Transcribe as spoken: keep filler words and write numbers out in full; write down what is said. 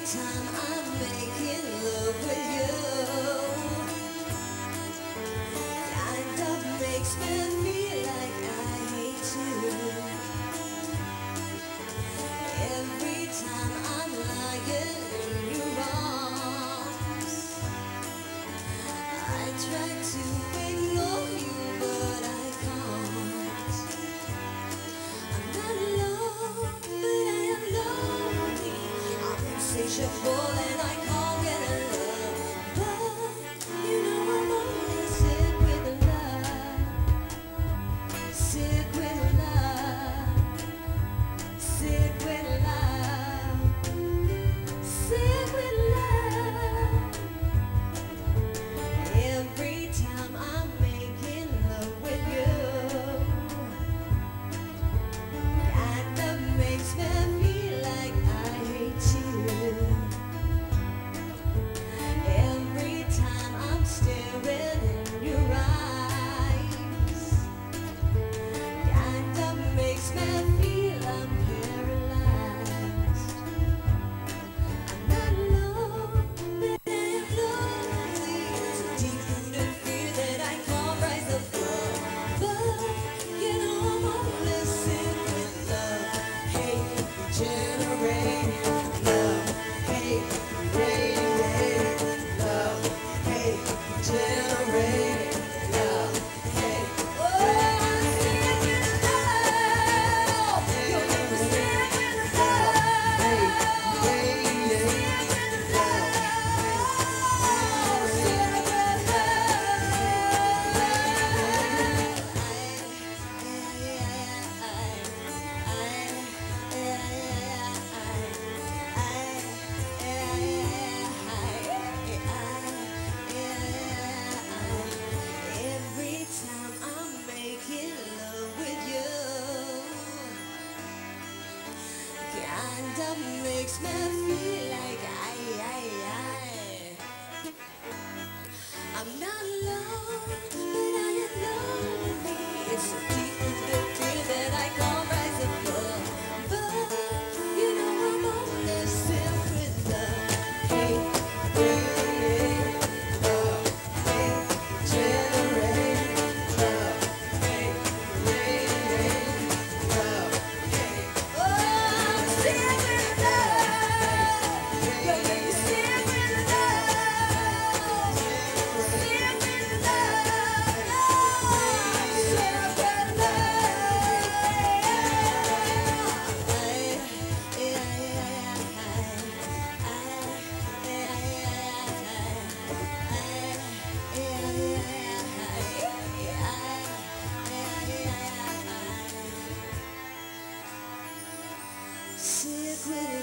time I'm making love with you, kind of makes me feel like I hate you. Every time I'm lying in your arms, I try to ignore you, but I can't. I'm not alone, but I am lonely. I'm insatiable and I can't get enough. But you know I'm only sick with love, sick with love, sick with love, sick with love. Every time I'm making love with you, kind of makes me feel like I hate you. Every time I'm staring in your eyes, kind of makes me feel I'm paralyzed. I'm not alone, but I am lonely. It's a deep-rooted fear that I can't rise above. But you know I'm only sick with love, hate, regenerate, love, hate, radiate, love, hate, regenerate, love, hate. Oh, I'm sick with love. You're never sick with love. Hate, radiate, love, sick with Every time I'm making love with you, kind of makes me feel like I, I, I I'm not alone, but I am lonely. It's a deep-rooted fear that I can't rise above. But you know I'm only sick with love, hate, radiate, love, hate, regenerate, love, hate, radiate, love, hate. Oh, I'm sick with love. You're really sick with love. Sick with love. Sick with love. Sick with